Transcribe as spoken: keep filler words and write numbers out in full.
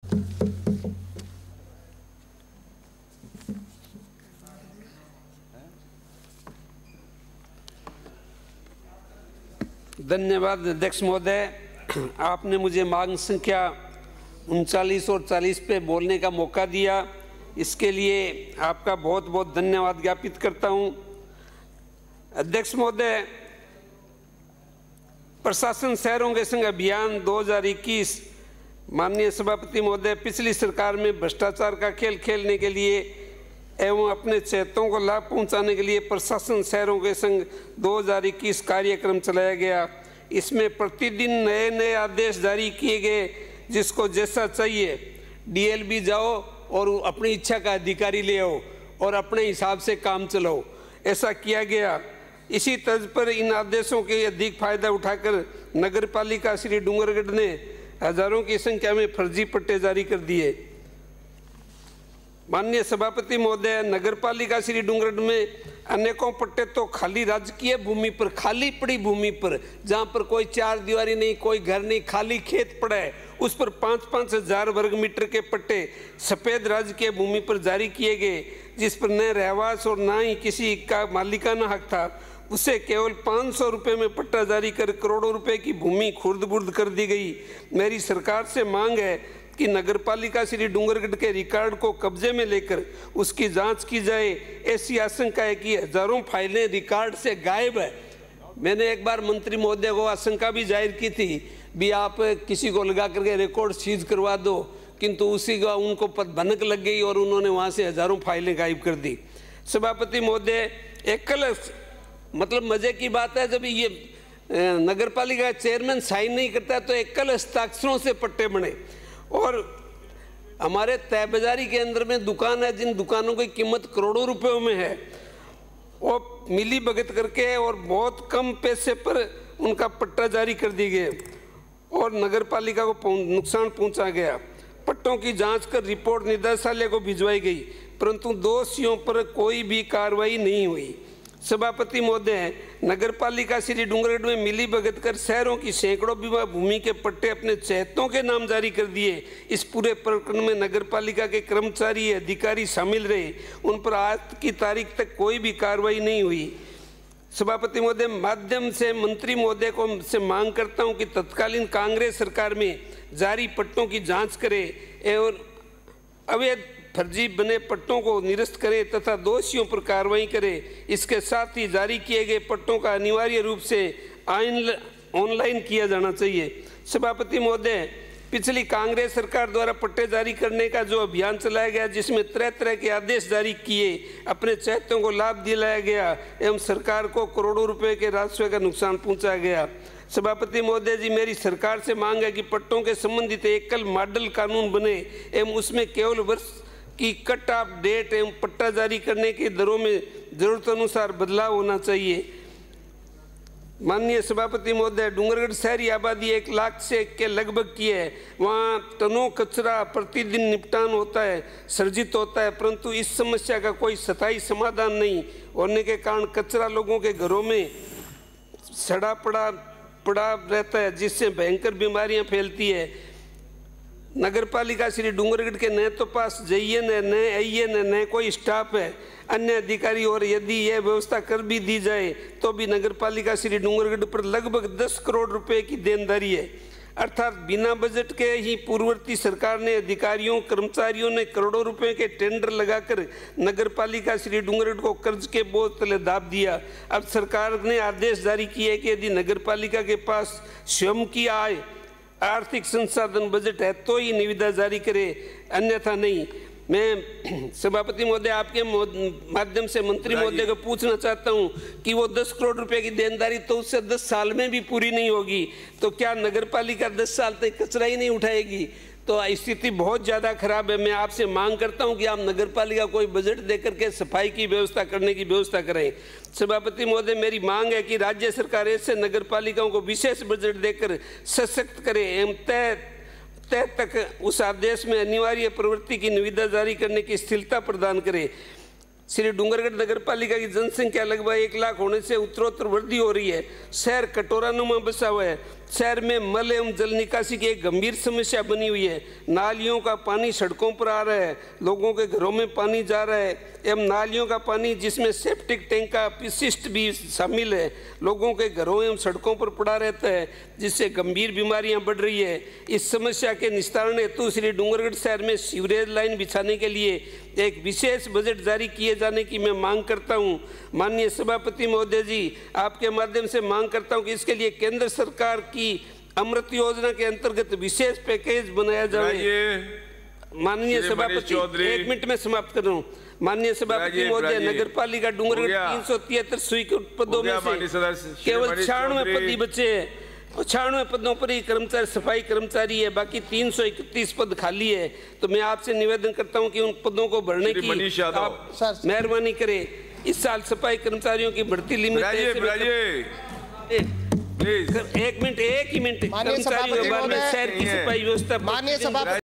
धन्यवाद अध्यक्ष महोदय। आपने मुझे मांग संख्या उनचालीस और चालीस पे बोलने का मौका दिया, इसके लिए आपका बहुत बहुत धन्यवाद ज्ञापित करता हूं। अध्यक्ष महोदय, प्रशासन शहरों के संग अभियान दो हज़ार इक्कीस, माननीय सभापति महोदय, पिछली सरकार में भ्रष्टाचार का खेल खेलने के लिए एवं अपने चेतों को लाभ पहुंचाने के लिए प्रशासन शहरों के संग दो हज़ार इक्कीस कार्यक्रम चलाया गया। इसमें प्रतिदिन नए नए आदेश जारी किए गए, जिसको जैसा चाहिए डीएलबी जाओ और अपनी इच्छा का अधिकारी ले आओ और अपने हिसाब से काम चलाओ, ऐसा किया गया। इसी तर्ज पर इन आदेशों के अधिक फायदा उठाकर नगरपालिका श्री डूंगरगढ़ ने हजारों की संख्या में फर्जी पट्टे जारी कर दिए। माननीय सभापति महोदय, नगरपालिका श्री डूंगरगढ़ में अनेकों पट्टे तो खाली राजकीय भूमि पर, खाली पड़ी भूमि पर, जहां पर कोई चार दीवारी नहीं, कोई घर नहीं, खाली खेत पड़ा है, उस पर पाँच पाँच हजार वर्ग मीटर के पट्टे सफेद राजकीय भूमि पर जारी किए गए, जिस पर न रहवास और न ही किसी का मालिकाना हक था। उसे केवल पाँच सौ रुपये में पट्टा जारी कर करोड़ों रुपए की भूमि खुर्द बुर्द कर दी गई। मेरी सरकार से मांग है कि नगरपालिका श्री डूंगरगढ़ के रिकॉर्ड को कब्जे में लेकर उसकी जांच की जाए। ऐसी आशंका है कि हजारों फाइलें रिकॉर्ड से गायब है। मैंने एक बार मंत्री महोदय को आशंका भी जाहिर की थी भी आप किसी को लगा करके रिकॉर्ड सीज करवा दो, किंतु उसी का उनको भनक लग गई और उन्होंने वहां से हजारों फाइलें गायब कर दी। सभापति महोदय, एकल मतलब मजे की बात है, जब ये नगरपालिका चेयरमैन साइन नहीं करता तो एकल हस्ताक्षरों से पट्टे बने। और हमारे तय बाजारी के अंदर में दुकान है, जिन दुकानों की कीमत करोड़ों रुपयों में है, वो मिली भगत करके और बहुत कम पैसे पर उनका पट्टा जारी कर दी गए और नगरपालिका को नुकसान पहुंचा गया। पट्टों की जांच कर रिपोर्ट निदेशालय को भिजवाई गई, परंतु दोषियों पर कोई भी कार्रवाई नहीं हुई। सभापति महोदय, नगरपालिका श्री डूंगरगढ़ में मिली भगत कर शहरों की सैकड़ों बीघा भूमि के पट्टे अपने चहेतों के नाम जारी कर दिए। इस पूरे प्रकरण में नगरपालिका के कर्मचारी अधिकारी शामिल रहे, उन पर आज की तारीख तक कोई भी कार्रवाई नहीं हुई। सभापति महोदय, माध्यम से मंत्री महोदय को से मांग करता हूं कि तत्कालीन कांग्रेस सरकार में जारी पट्टों की जांच करे और अवैध फर्जी बने पट्टों को निरस्त करे तथा दोषियों पर कार्रवाई करे। इसके साथ ही जारी किए गए पट्टों का अनिवार्य रूप से ऑनलाइन किया जाना चाहिए। सभापति महोदय, पिछली कांग्रेस सरकार द्वारा पट्टे जारी करने का जो अभियान चलाया गया, जिसमें तरह तरह के आदेश जारी किए, अपने चहेतों को लाभ दिलाया गया एवं सरकार को करोड़ों रुपए के राजस्व का नुकसान पहुंचाया गया। सभापति महोदय जी, मेरी सरकार से मांग है कि पट्टों के संबंधित एकल मॉडल कानून बने एवं उसमें केवल वर्ष की कट ऑफ डेट एवं पट्टा जारी करने की दरों में जरूरत अनुसार बदलाव होना चाहिए। माननीय सभापति महोदय, डूंगरगढ़ शहरी आबादी एक लाख से के लगभग की है। वहाँ टनों कचरा प्रतिदिन निपटान होता है, सर्जित होता है, परंतु इस समस्या का कोई स्थायी समाधान नहीं होने के कारण कचरा लोगों के घरों में सड़ा पड़ा पड़ा रहता है, जिससे भयंकर बीमारियां फैलती है। नगरपालिका श्री डूंगरगढ़ के न तो पास जईएन है, न आईएन है, न कोई स्टाफ है, अन्य अधिकारी, और यदि यह व्यवस्था कर भी दी जाए तो भी नगरपालिका श्री डूंगरगढ़ पर लगभग दस करोड़ रुपए की देनदारी है। अर्थात बिना बजट के ही पूर्ववर्ती सरकार ने अधिकारियों कर्मचारियों ने करोड़ों रुपए के टेंडर लगाकर नगरपालिका श्री डूंगरगढ़ को कर्ज के बोझ तले दाब दिया। अब सरकार ने आदेश जारी किए कि यदि नगरपालिका के पास स्वयं की आय, आर्थिक संसाधन, बजट है तो ही निविदा जारी करे, अन्यथा नहीं। मैं सभापति महोदय आपके माध्यम से मंत्री महोदय को पूछना चाहता हूं कि वो दस करोड़ रुपए की देनदारी तो उससे दस साल में भी पूरी नहीं होगी, तो क्या नगरपालिका दस साल तक कचरा ही नहीं उठाएगी? तो स्थिति बहुत ज़्यादा खराब है। मैं आपसे मांग करता हूं कि आप नगरपालिका कोई बजट देकर के सफाई की व्यवस्था करने की व्यवस्था करें। सभापति महोदय, मेरी मांग है कि राज्य सरकार ऐसे नगरपालिकाओं को विशेष बजट देकर सशक्त करे एवं तय तय तक उस आदेश में अनिवार्य प्रवृत्ति की निविदा जारी करने की स्थिरता प्रदान करे। श्री डूंगरगढ़ नगरपालिका की जनसंख्या लगभग एक लाख होने से उत्तरोत्तर वृद्धि हो रही है। शहर कटोरानुमा बसा हुआ है। शहर में मल एवं जल निकासी की एक गंभीर समस्या बनी हुई है। नालियों का पानी सड़कों पर आ रहा है, लोगों के घरों में पानी जा रहा है एवं नालियों का पानी जिसमें सेप्टिक टैंक का अपशिष्ट भी शामिल है, लोगों के घरों एवं सड़कों पर पड़ा रहता है, जिससे गंभीर बीमारियां बढ़ रही है। इस समस्या के निस्तारण हेतु श्री डूंगरगढ़ शहर में सीवरेज लाइन बिछाने के लिए एक विशेष बजट जारी किए जाने की मैं मांग करता हूं। माननीय सभापति महोदय जी, आपके माध्यम से मांग करता हूं कि इसके लिए केंद्र सरकार की अमृत योजना के अंतर्गत विशेष पैकेज बनाया जाए। माननीय सभापति, एक मिनट में समाप्त कर रहा हूँ। माननीय सभापति महोदय, नगर पालिका डूंगरगढ़ तीन सौ तिहत्तर स्वीकृत पदों में से केवल छियानवे पद ही बचे हैं। छियानवे पदों पर ही कर्मचारी सफाई कर्मचारी है, बाकी तीन सौ इकतीस पद खाली है। तो मैं आपसे निवेदन करता हूं कि उन पदों को भरने की आप मेहरबानी करें। इस साल सफाई कर्मचारियों की भर्ती लिमिट एक मिनट एक ही मिनट कर्मचारियों में शहर की सफाई व्यवस्था